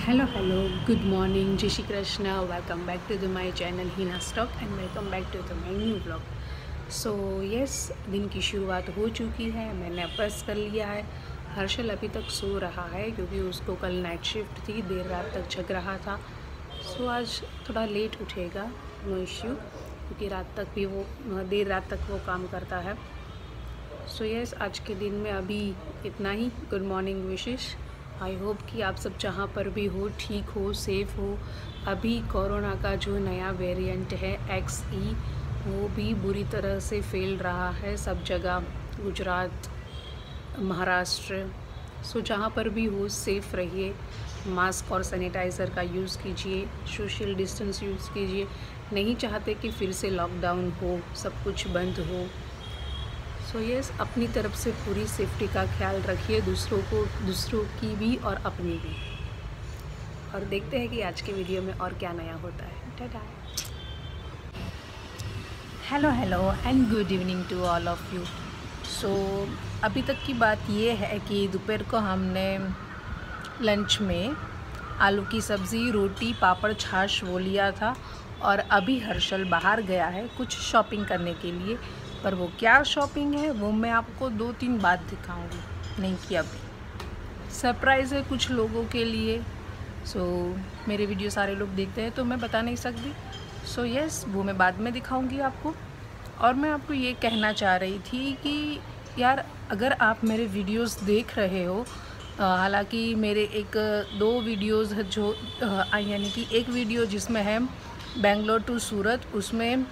Hello, good morning, Jai Shri Krishna. Welcome back to my channel Hina Stock and welcome back to my new vlog. So yes, दिन की शुरुआत हो चुकी है, मैंने brush कर लिया है। हर्षल अभी तक सो रहा है क्योंकि उसको कल नाइट शिफ्ट थी, देर रात तक जग रहा था। सो आज थोड़ा लेट उठेगा, नो इश्यू, क्योंकि देर रात तक वो काम करता है। सो यस, आज के दिन में अभी इतना ही। Good morning Vishesh. I hope कि आप सब जहाँ पर भी हो ठीक हो, सेफ़ हो। अभी कोरोना का जो नया वेरिएंट है XE, वो भी बुरी तरह से फैल रहा है सब जगह, गुजरात, महाराष्ट्र। सो जहाँ पर भी हो सेफ़ रहिए, मास्क और सैनिटाइज़र का यूज़ कीजिए, सोशल डिस्टेंस यूज़ कीजिए। नहीं चाहते कि फिर से लॉकडाउन हो, सब कुछ बंद हो। सो यस, अपनी तरफ से पूरी सेफ्टी का ख्याल रखिए, दूसरों की भी और अपनी भी। और देखते हैं कि आज के वीडियो में और क्या नया होता है। Tata. Hello and good evening to all of you. So अभी तक की बात ये है कि दोपहर को हमने लंच में आलू की सब्ज़ी, रोटी, पापड़, छाछ वो लिया था। और अभी हर्षल बाहर गया है कुछ शॉपिंग करने के लिए, पर वो क्या शॉपिंग है वो मैं आपको 2-3 बात दिखाऊंगी, नहीं कि अभी सरप्राइज़ है कुछ लोगों के लिए। सो मेरे वीडियो सारे लोग देखते हैं तो मैं बता नहीं सकती। सो यस, वो मैं बाद में दिखाऊंगी आपको। और मैं आपको ये कहना चाह रही थी कि यार, अगर आप मेरे वीडियोस देख रहे हो, हालांकि मेरे 1-2 वीडियोस जो यानी कि एक वीडियो जिसमें है बेंगलोर टू सूरत, उसमें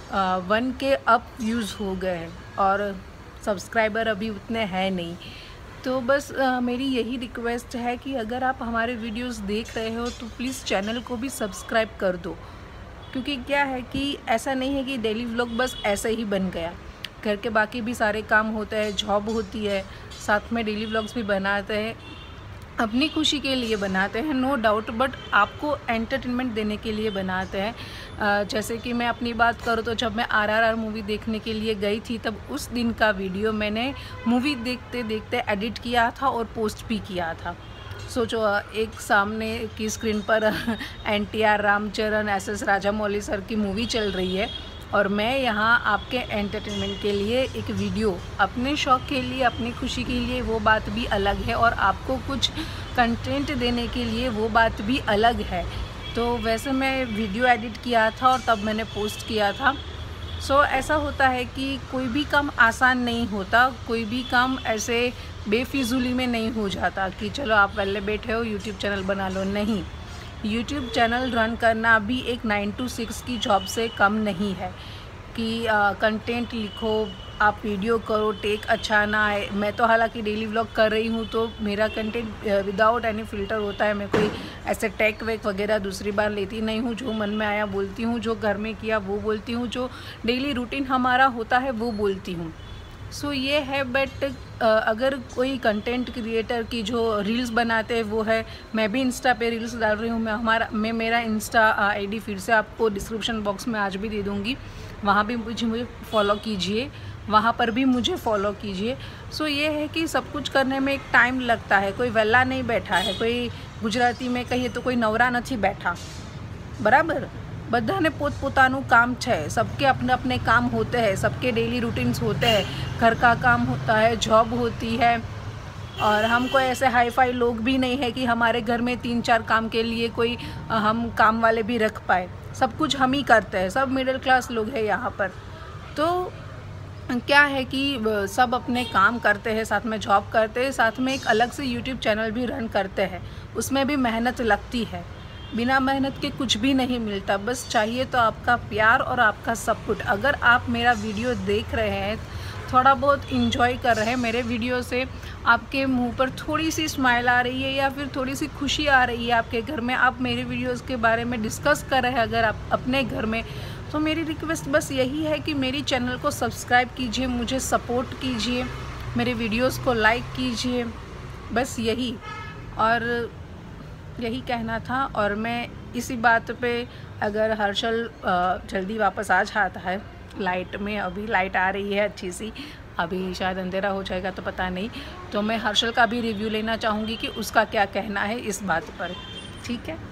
1K अप व्यूज़ हो गए हैं और सब्सक्राइबर अभी उतने हैं नहीं। तो बस मेरी यही रिक्वेस्ट है कि अगर आप हमारे वीडियोस देख रहे हो तो प्लीज़ चैनल को भी सब्सक्राइब कर दो। क्योंकि क्या है कि ऐसा नहीं है कि डेली व्लॉग बस ऐसे ही बन गया, घर के बाकी भी सारे काम होते हैं, जॉब होती है, साथ में डेली व्लॉग्स भी बनाते हैं, अपनी खुशी के लिए बनाते हैं, नो डाउट, बट आपको एंटरटेनमेंट देने के लिए बनाते हैं। जैसे कि मैं अपनी बात करूँ तो जब मैं RRR मूवी देखने के लिए गई थी, तब उस दिन का वीडियो मैंने मूवी देखते देखते एडिट किया था और पोस्ट भी किया था। सोचो, एक सामने की स्क्रीन पर NTR, Ram Charan, SS Rajamouli sir की मूवी चल रही है और मैं यहाँ आपके एंटरटेनमेंट के लिए एक वीडियो, अपने शौक़ के लिए, अपनी खुशी के लिए, वो बात भी अलग है, और आपको कुछ कंटेंट देने के लिए वो बात भी अलग है। तो वैसे मैं वीडियो एडिट किया था और तब मैंने पोस्ट किया था। सो ऐसा होता है कि कोई भी काम आसान नहीं होता, कोई भी काम ऐसे बेफिजूली में नहीं हो जाता कि चलो आप पहले बैठे हो यूट्यूब चैनल बना लो। नहीं, यूट्यूब चैनल रन करना भी एक 9 to 6 की जॉब से कम नहीं है कि कंटेंट लिखो, आप वीडियो करो, टेक अच्छा ना आए। मैं तो हालांकि डेली व्लॉग कर रही हूँ तो मेरा कंटेंट विदाउट एनी फ़िल्टर होता है। मैं कोई ऐसे टेक वेक वगैरह दूसरी बार लेती नहीं हूँ। जो मन में आया बोलती हूँ, जो घर में किया वो बोलती हूँ, जो डेली रूटीन हमारा होता है वो बोलती हूँ। सो ये है। बट अगर कोई कंटेंट क्रिएटर की जो रील्स बनाते हैं वो है, मैं भी इंस्टा पे रील्स डाल रही हूँ। मैं मेरा इंस्टा ID फिर से आपको डिस्क्रिप्शन बॉक्स में आज भी दे दूँगी, वहाँ भी मुझे फॉलो कीजिए, वहाँ पर भी मुझे फॉलो कीजिए। सो ये है कि सब कुछ करने में एक टाइम लगता है, कोई वेला नहीं बैठा है, कोई गुजराती में कहिए तो कोई नवरा नहीं बैठा, बराबर। बधाने पोतपोताનું काम है, सबके अपने अपने काम होते हैं, सबके डेली रूटीन्स होते हैं, घर का काम होता है, जॉब होती है। और हम कोई ऐसे हाई फाई लोग भी नहीं है कि हमारे घर में 3-4 काम के लिए कोई हम काम वाले भी रख पाए। सब कुछ हम ही करते हैं, सब मिडिल क्लास लोग हैं यहाँ पर। तो क्या है कि सब अपने काम करते हैं, साथ में जॉब करते हैं, साथ में एक अलग से यूट्यूब चैनल भी रन करते हैं। उसमें भी मेहनत लगती है, बिना मेहनत के कुछ भी नहीं मिलता। बस चाहिए तो आपका प्यार और आपका सपोर्ट। अगर आप मेरा वीडियो देख रहे हैं, थोड़ा बहुत इंजॉय कर रहे हैं मेरे वीडियो से, आपके मुंह पर थोड़ी सी स्माइल आ रही है या फिर थोड़ी सी खुशी आ रही है आपके घर में, आप मेरे वीडियोस के बारे में डिस्कस कर रहे हैं अगर आप अपने घर में, तो मेरी रिक्वेस्ट बस यही है कि मेरी चैनल को सब्सक्राइब कीजिए, मुझे सपोर्ट कीजिए, मेरे वीडियोस को लाइक कीजिए, बस यही। और यही कहना था। और मैं इसी बात पे, अगर हर्षल जल्दी वापस आ जाता है, लाइट में अभी लाइट आ रही है अच्छी सी, अभी शायद अंधेरा हो जाएगा तो पता नहीं, तो मैं हर्षल का भी रिव्यू लेना चाहूँगी कि उसका क्या कहना है इस बात पर। ठीक है।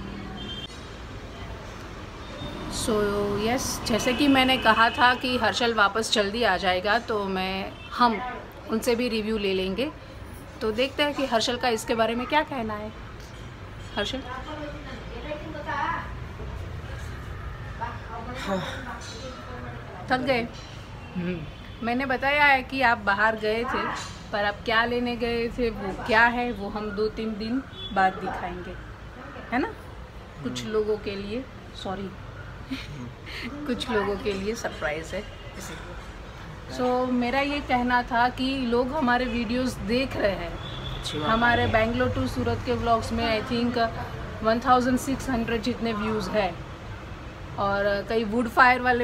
सो यस, जैसे कि मैंने कहा था कि हर्षल वापस जल्दी आ जाएगा, तो हम उनसे भी रिव्यू ले लेंगे। तो देखते हैं कि हर्षल का इसके बारे में क्या कहना है। हर्षल, थक गए? मैंने बताया है कि आप बाहर गए थे, पर आप क्या लेने गए थे, वो क्या है, वो हम 2-3 दिन बाद दिखाएंगे, है ना। कुछ लोगों के लिए कुछ लोगों के लिए सरप्राइज़ है इसलिए। सो मेरा ये कहना था कि लोग हमारे वीडियोस देख रहे हैं। हमारे बेंगलोर टू सूरत के व्लॉग्स में आई थिंक 1600 जितने व्यूज़ है, और कई वुड फायर वाले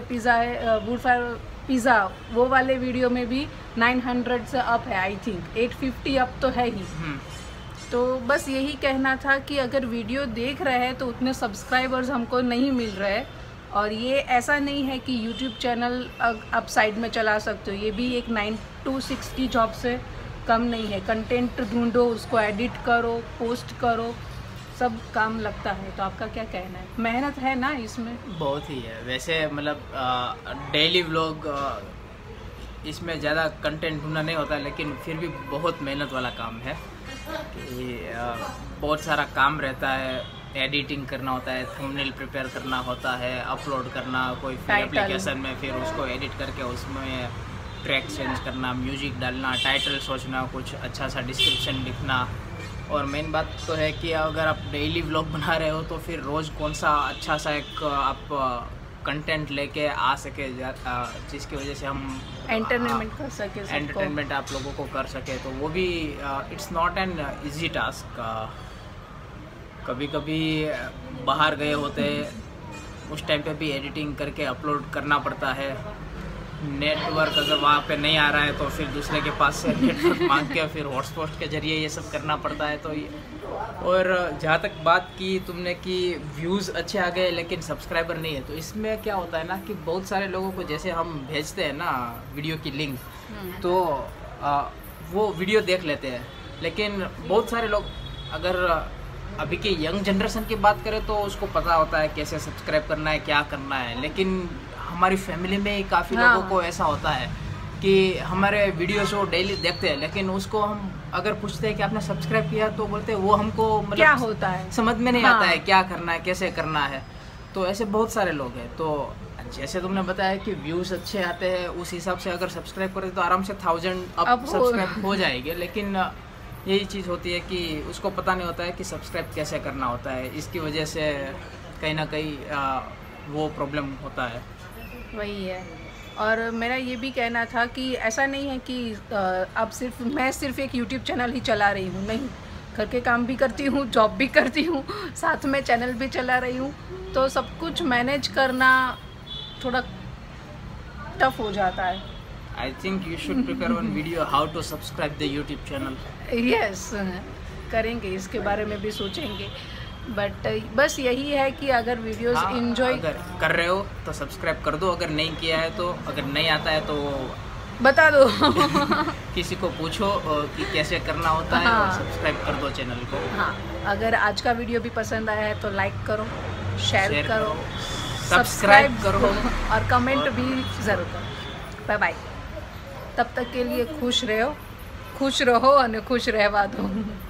पिज़्ज़ा वो वाले वीडियो में भी 900 से अप है। आई थिंक 850 अप तो है ही। तो बस यही कहना था कि अगर वीडियो देख रहे हैं तो उतने सब्सक्राइबर्स हमको नहीं मिल रहे, और ये ऐसा नहीं है कि यूट्यूब चैनल आप साइड में चला सकते हो। ये भी एक 9 to 6 की जॉब से कम नहीं है। कंटेंट ढूंढो, उसको एडिट करो, पोस्ट करो, सब काम लगता है। तो आपका क्या कहना है? मेहनत है ना इसमें? बहुत ही है वैसे, मतलब डेली व्लॉग इसमें ज़्यादा कंटेंट ढूंढना नहीं होता, लेकिन फिर भी बहुत मेहनत वाला काम है कि बहुत सारा काम रहता है। एडिटिंग करना होता है, थंबनेल प्रिपेयर करना होता है, अपलोड करना कोई एप्लीकेशन में, फिर उसको एडिट करके उसमें ट्रैक चेंज करना, म्यूजिक डालना, टाइटल सोचना, कुछ अच्छा सा डिस्क्रिप्शन लिखना। और मेन बात तो है कि अगर आप डेली व्लॉग बना रहे हो तो फिर रोज़ कौन सा अच्छा सा एक आप कंटेंट लेके आ सके, जिसकी वजह से हम एंटरटेनमेंट कर सके, एंटरटेनमेंट आप लोगों को कर सके। तो वो भी it's not an easy task. कभी कभी बाहर गए होते उस टाइम पे भी एडिटिंग करके अपलोड करना पड़ता है। नेटवर्क अगर वहाँ पे नहीं आ रहा है तो फिर दूसरे के पास से नेटवर्क मांग के फिर हॉटस्पॉट के जरिए ये सब करना पड़ता है। तो और जहाँ तक बात की तुमने कि व्यूज़ अच्छे आ गए लेकिन सब्सक्राइबर नहीं है, तो इसमें क्या होता है ना कि बहुत सारे लोगों को जैसे हम भेजते हैं ना वीडियो की लिंक, तो वो वीडियो देख लेते हैं। लेकिन बहुत सारे लोग, अगर अभी के यंग जनरेशन की बात करें तो उसको पता होता है कैसे सब्सक्राइब करना है, क्या करना है। लेकिन हमारी फैमिली में ही काफ़ी लोगों को ऐसा होता है कि हमारे वीडियोस वो डेली देखते हैं, लेकिन उसको हम अगर पूछते हैं कि आपने सब्सक्राइब किया, तो बोलते हैं वो हमको मतलब क्या होता है समझ में नहीं आता है, क्या करना है, कैसे करना है। तो ऐसे बहुत सारे लोग हैं। तो जैसे तुमने बताया कि व्यूज़ अच्छे आते हैं, उस हिसाब से अगर सब्सक्राइब करें तो आराम से 1000 अब सब्सक्राइब हो जाएंगे। लेकिन यही चीज़ होती है कि उसको पता नहीं होता है कि सब्सक्राइब कैसे करना होता है। इसकी वजह से कहीं ना कहीं वो प्रॉब्लम होता है। वही है। और मेरा ये भी कहना था कि ऐसा नहीं है कि अब मैं सिर्फ एक यूट्यूब चैनल ही चला रही हूँ, नहीं, घर के काम भी करती हूँ, जॉब भी करती हूँ, साथ में चैनल भी चला रही हूँ। तो सब कुछ मैनेज करना थोड़ा टफ हो जाता है। I think you should prepare one video how to subscribe the YouTube channel. Yes, करेंगे, इसके बारे में भी सोचेंगे। बट बस यही है कि अगर वीडियोस एंजॉय अगर कर रहे हो तो सब्सक्राइब कर दो, अगर नहीं किया है तो, अगर नहीं आता है तो बता दो किसी को पूछो कि कैसे करना होता है। और सब्सक्राइब कर दो चैनल को। हाँ, अगर आज का वीडियो भी पसंद आया है तो लाइक करो, शेयर करो, सब्सक्राइब करो और कमेंट भी ज़रूर करो। Bye bye. तब तक के लिए खुश रहो और खुश रहवा दो।